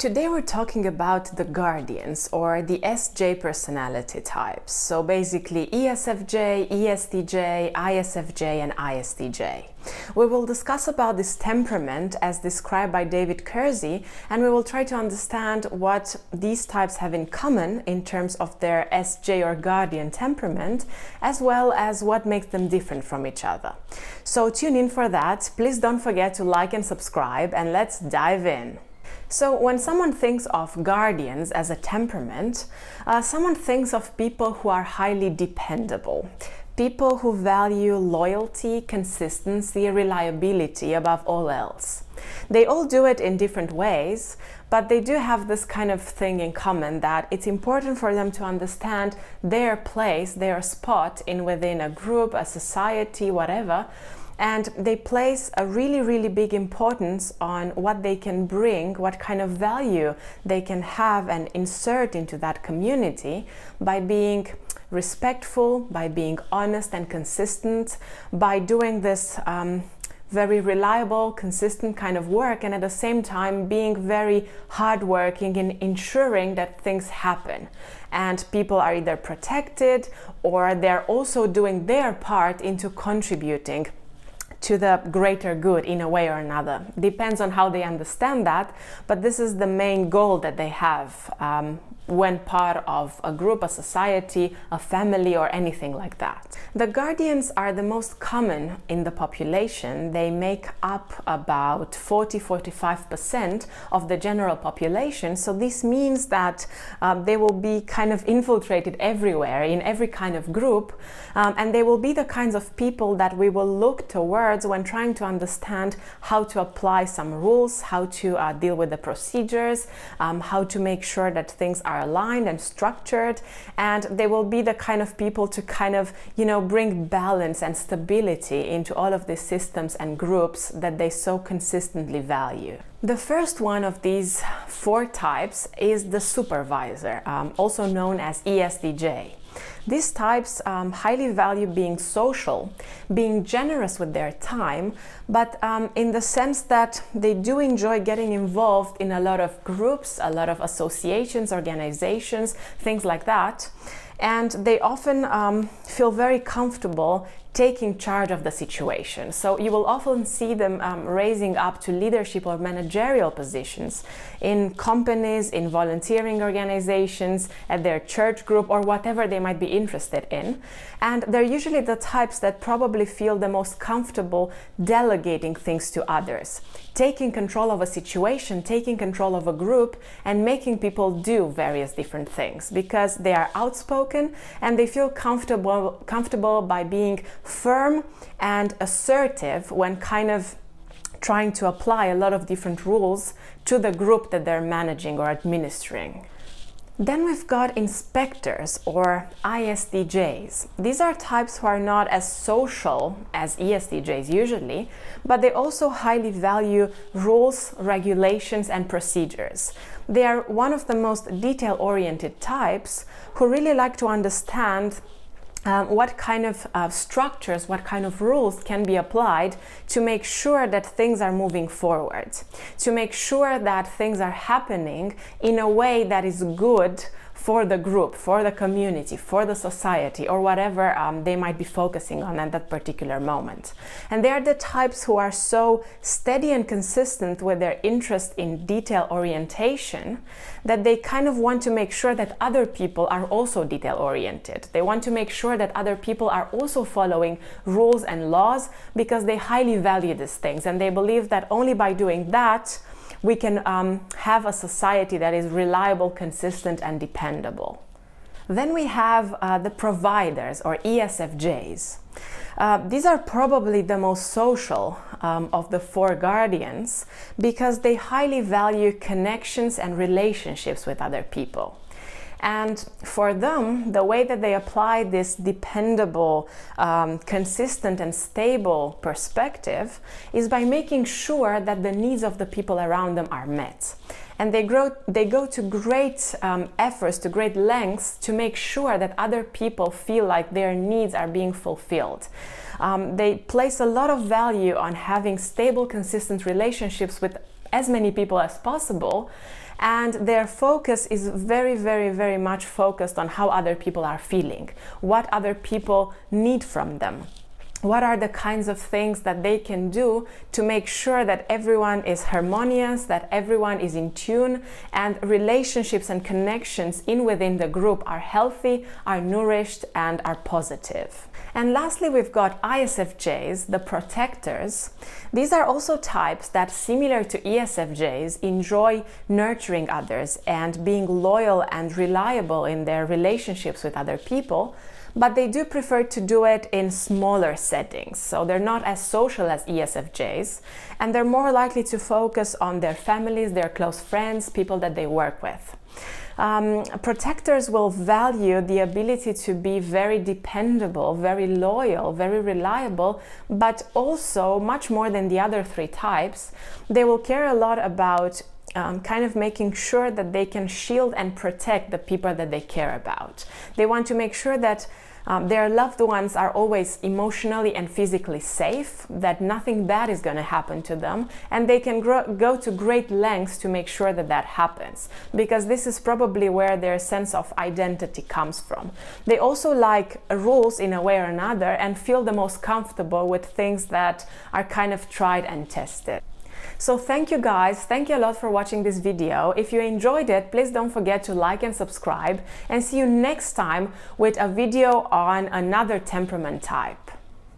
Today we're talking about the Guardians, or the SJ personality types. So basically ESFJ, ESTJ, ISFJ and ISTJ. We will discuss about this temperament as described by David Kersey, and we will try to understand what these types have in common in terms of their SJ or Guardian temperament, as well as what makes them different from each other. So tune in for that. Please don't forget to like and subscribe, and let's dive in. So when someone thinks of Guardians as a temperament, someone thinks of people who are highly dependable, people who value loyalty, consistency, reliability above all else. They all do it in different ways, but they do have this kind of thing in common, that it's important for them to understand their place, their spot within a group, a society, whatever. And they place a really big importance on what they can bring, what kind of value they can have and insert into that community by being respectful, by being honest and consistent, by doing this very reliable, consistent kind of work, and at the same time being very hardworking in ensuring that things happen and people are either protected or they're also doing their part into contributing to the greater good in a way or another. Depends on how they understand that, but this is the main goal that they have when part of a group, a society, a family, or anything like that. The Guardians are the most common in the population. They make up about 40–45% of the general population, so this means that they will be kind of infiltrated everywhere, in every kind of group, and they will be the kinds of people that we will look towards when trying to understand how to apply some rules, how to deal with the procedures, how to make sure that things are aligned and structured, and they will be the kind of people to kind of, bring balance and stability into all of these systems and groups that they so consistently value. The first one of these four types is the supervisor, also known as ESTJ. These types highly value being social, being generous with their time, but in the sense that they do enjoy getting involved in a lot of groups, a lot of associations, organizations, things like that. And they often feel very comfortable taking charge of the situation. So you will often see them raising up to leadership or managerial positions in companies, in volunteering organizations, at their church group, or whatever they might be interested in. And they're usually the types that probably feel the most comfortable delegating things to others, taking control of a situation, taking control of a group, and making people do various different things, because they are outspoken and they feel comfortable by being firm and assertive when kind of trying to apply a lot of different rules to the group that they're managing or administering. Then we've got inspectors, or ISTJs. These are types who are not as social as ESTJs usually, but they also highly value rules, regulations, and procedures. They are one of the most detail-oriented types who really like to understand what kind of structures, what kind of rules can be applied to make sure that things are moving forward, to make sure that things are happening in a way that is good for the group, for the community, for the society, or whatever they might be focusing on at that particular moment. And they are the types who are so steady and consistent with their interest in detail orientation that they kind of want to make sure that other people are also detail oriented. They want to make sure that other people are also following rules and laws, because they highly value these things, and they believe that only by doing that we can have a society that is reliable, consistent, and dependable. Then we have the providers, or ESFJs. These are probably the most social of the four Guardians, because they highly value connections and relationships with other people. And for them, the way that they apply this dependable, consistent and stable perspective is by making sure that the needs of the people around them are met. And they go to great efforts, to great lengths to make sure that other people feel like their needs are being fulfilled. They place a lot of value on having stable, consistent relationships with as many people as possible, and their focus is very, very, very much focused on how other people are feeling, what other people need from them. What are the kinds of things that they can do to make sure that everyone is harmonious, that everyone is in tune, and relationships and connections within the group are healthy, are nourished, and are positive. And lastly, we've got ISFJs, the protectors. These are also types that, similar to ESFJs, enjoy nurturing others and being loyal and reliable in their relationships with other people. But they do prefer to do it in smaller settings. So they're not as social as ESFJs, and they're more likely to focus on their families, their close friends, people that they work with. Protectors will value the ability to be very dependable, very loyal, very reliable, but also, much more than the other three types, they will care a lot about kind of making sure that they can shield and protect the people that they care about. They want to make sure that their loved ones are always emotionally and physically safe, that nothing bad is going to happen to them, and they can go to great lengths to make sure that that happens, because this is probably where their sense of identity comes from. They also like rules in a way or another and feel the most comfortable with things that are kind of tried and tested. So thank you guys, thank you a lot for watching this video. If you enjoyed it, please don't forget to like and subscribe, and see you next time with a video on another temperament type.